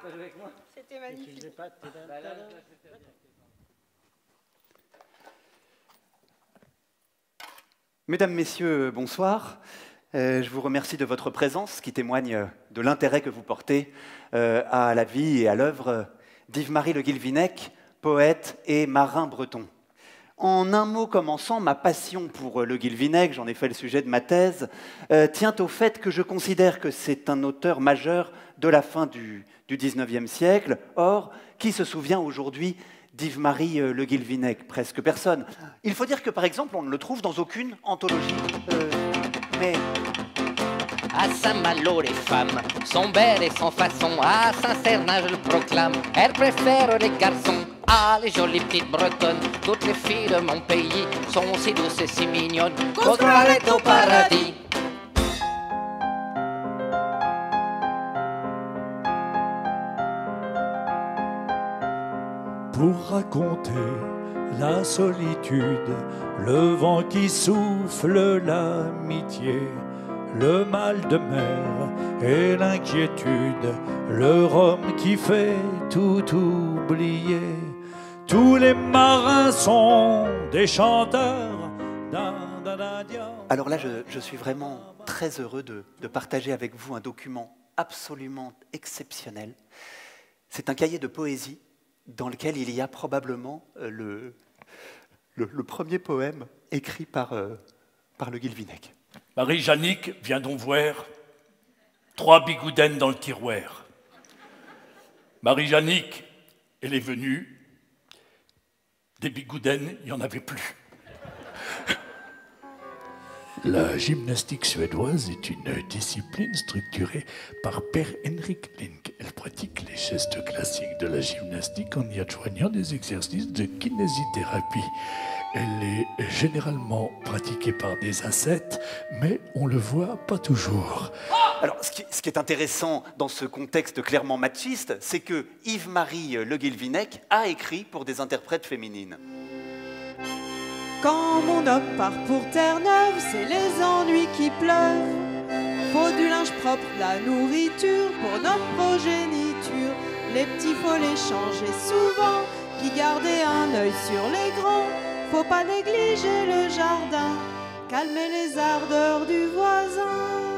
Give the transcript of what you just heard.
C'était magnifique. Mesdames, Messieurs, bonsoir. Je vous remercie de votre présence qui témoigne de l'intérêt que vous portez à la vie et à l'œuvre d'Yves-Marie Le Guilvinec, poète et marin breton. En un mot commençant, ma passion pour Le Guilvinec, j'en ai fait le sujet de ma thèse, tient au fait que je considère que c'est un auteur majeur de la fin du XIXe siècle. Or, qui se souvient aujourd'hui d'Yves-Marie Le Guilvinec? Presque personne. Il faut dire que, par exemple, on ne le trouve dans aucune anthologie. Mais... À Saint-Malo, les femmes sont belles et sans façon. À Saint-Cernin, je le proclame, elles préfèrent les garçons. Ah, les jolies petites bretonnes, toutes les filles de mon pays sont si douces et si mignonnes qu'on se croirait au paradis. Pour raconter la solitude, le vent qui souffle l'amitié, le mal de mer et l'inquiétude, le rhum qui fait tout oublier. Tous les marins sont des chanteurs. Alors là, je suis vraiment très heureux de partager avec vous un document absolument exceptionnel. C'est un cahier de poésie dans lequel il y a probablement le premier poème écrit par Le Guilvinec. Marie-Jannick, viens donc voir, 3 bigoudaines dans le tiroir. Marie-Jannick, elle est venue, des bigoudaines, il n'y en avait plus. La gymnastique suédoise est une discipline structurée par Per Henrik Link. Elle pratique les gestes classiques de la gymnastique en y adjoignant des exercices de kinésithérapie. Elle est généralement pratiquée par des ascètes, mais on le voit pas toujours. Alors, ce qui est intéressant dans ce contexte clairement machiste, c'est que Yves-Marie Le Guilvinec a écrit pour des interprètes féminines. Quand mon homme part pour Terre-Neuve, c'est les ennuis qui pleuvent. Faut du linge propre, de la nourriture pour notre progéniture. Les petits, faut les changer souvent, puis garder un œil sur les grands. Faut pas négliger le jardin, calmer les ardeurs du voisin.